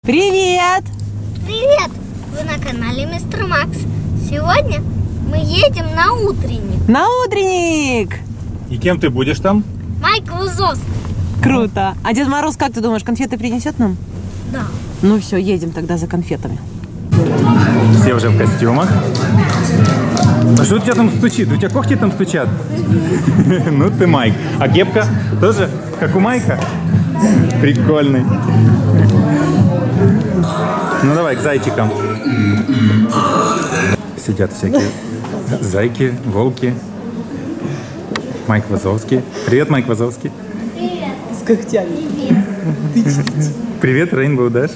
Привет! Привет! Вы на канале Мистер Макс. Сегодня мы едем на утренник. На утренник! И кем ты будешь там? Майк Лазовский. Круто! А Дед Мороз, как ты думаешь, конфеты принесет нам? Да. Ну все, едем тогда за конфетами. Все уже в костюмах. А что у тебя там стучит? У тебя когти там стучат? Ну ты Майк. А кепка тоже, как у Майка? Прикольный. Ну давай к зайчикам. Сидят всякие зайки, волки. Майк Вазовский. Привет, Майк Вазовский. Привет. С когтями. Привет. Привет, Рейнбоу Даш.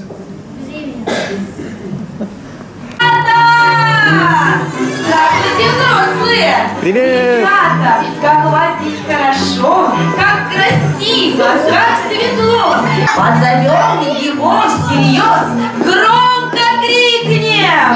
Здравствуйте, взрослые! Привет! Ребята, как у вас здесь хорошо, как красиво, как светло! Позовем его всерьез, громко крикнем!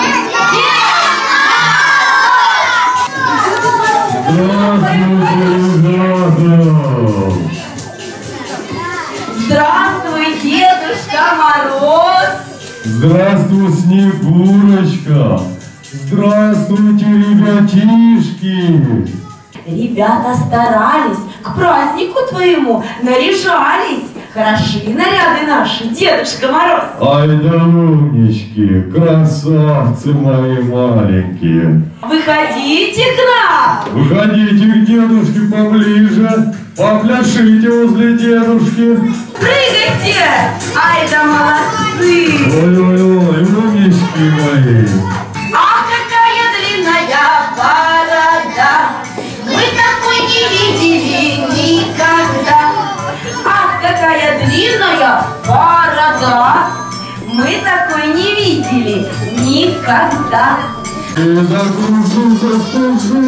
Здравствуй, Дедушка Мороз! Здравствуй, Снегурочка! Здравствуйте, ребятишки! Ребята старались, к празднику твоему наряжались. Хороши наряды наши, Дедушка Мороз. Ай да умнички, красавцы мои маленькие! Выходите к нам! Выходите к дедушке поближе, попляшите возле дедушки. Прыгайте! Ай да молодцы! Ой-ой-ой, умнички мои! Ах, какая длинная борода! Мы такой не видели никогда! Ах, какая длинная борода! Мы такой не видели никогда! Закружу.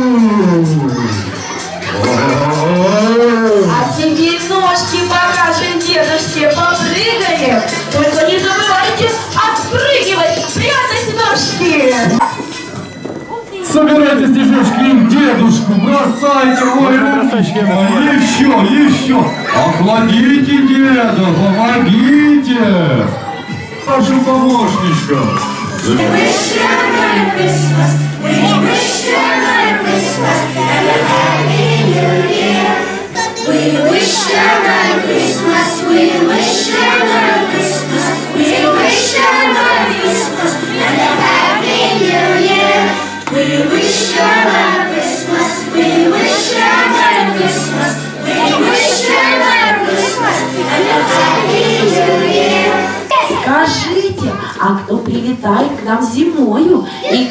А теперь ножки покажем дедушке, попрыгаем! Только не забывайте отпрыгивать, прятать ножки! Собирайте стежочки к дедушку, бросайте, ой, умнички мои. Еще, охладите деда, помогите. Нашу помощничка. We wish you a Merry Christmas. We wish you a Merry Christmas and a Happy New Year. We wish you a Merry Christmas. We wish you a Merry Christmas. We wish you a Merry Christmas and a Happy New Year. We wish you a Merry Christmas. We wish you a Merry Christmas. We wish you a Merry Christmas and a Happy New Year. Скажите, а кто прилетает к нам зимою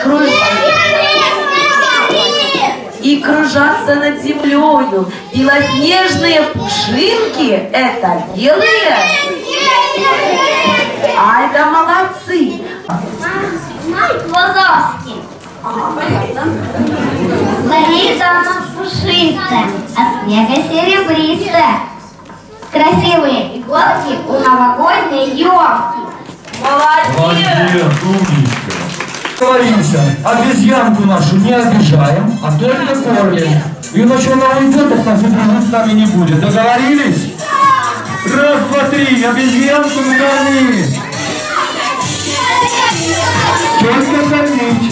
и кружатся над землею? Белоснежные пушинки — это белые? Ай да молодцы! Майк Лазовский. Стоит она пушистая, от снега серебристая. Красивые иголки у новогодней елки. Молодец! Умничка. Говоримся, обезьянку нашу не обижаем, а только кормим. Иначе она уйдет, так нас и с нами не будет. Договорились? Раз, два, три, обезьянку накорми. Только кормить.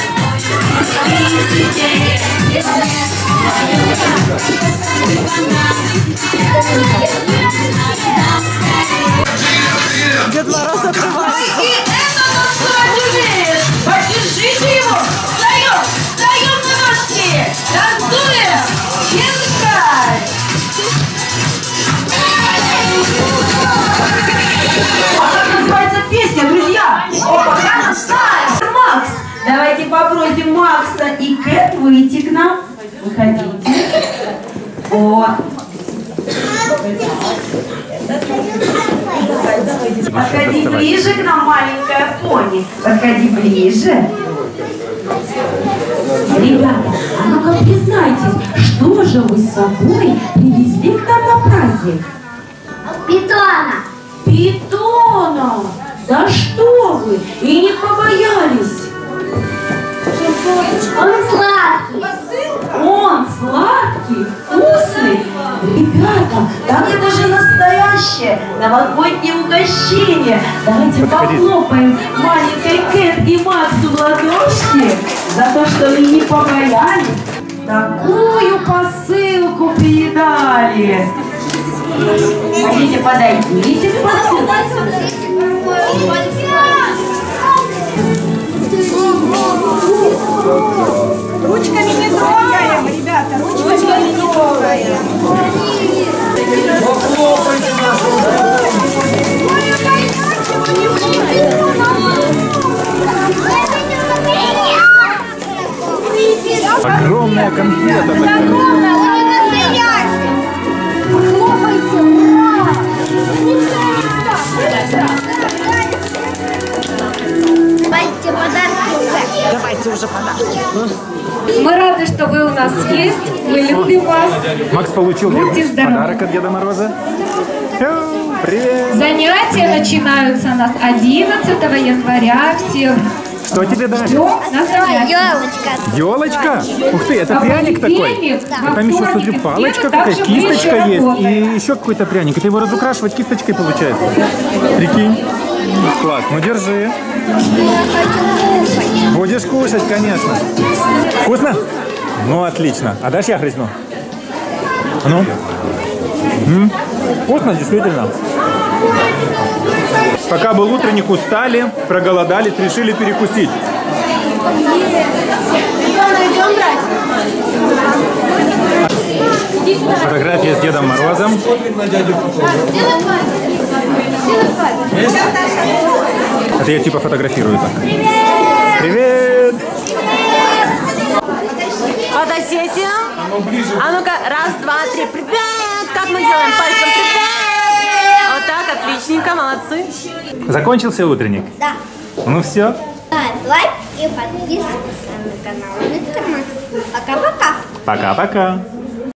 Дед Мороз отрывается. И это он что умеет! Поддержите его! Встаем! Встаем на ножки! Танцуем! Дедушка! А как называется песня, друзья? Опа, я знаю! Макс! Давайте попросим Макса и Кэт выйти к нам. Выходите. Вот. Подходи ближе к нам, маленькая пони. Подходи ближе. Ребята, а ну-ка признайтесь, что же вы с собой привезли к нам на праздник? Питона. Питона! Да что вы! И не побоялись! Он сладкий. Он сладкий, вкусный. Ребята, так это же настоящий настоящее новогоднее угощение. Давайте Подходи. похлопаем маленькой Кэт и Максу в ладошки за то, что они не побоялись. Такую посылку передали. Хотите, подойдите к посылке. Ручками не трогаем, ребята, ручками не трогаем. Похлопайте нашу. Огромная конфета такая. Давайте уже подарки. Мы рады, что вы у нас есть. Мы любим вас. Макс получил Будьте здоровы. подарок от Деда Мороза. Привет! Занятия начинаются у нас 11 января. Всех Что тебе дали? ждем на занятия. Елочка. Елочка? Ух ты, это А пряник такой. понедельник, И там еще, смотри, вторник, палочка среда, какая, также мы еще кисточка есть. работаем. И еще какой-то пряник. Это его разукрашивать кисточкой получается. Прикинь. Класс, ну держи. Будешь кушать, конечно. Вкусно? Ну, отлично. А дашь я грызну? А ну. Вкусно, действительно. Пока был утренник, устали, проголодались, решили перекусить. Фотография с Дедом Морозом. Это я типа фотографирую так. Привет! Фотосессия. А ну-ка, раз, два, три. Привет! Как мы делаем? Пальцем привет! Вот так, отличненько, молодцы. Закончился утренник? Да. Ну все. Ставь лайк и подписывайся на канал Мистер Макс. Пока-пока. Пока-пока.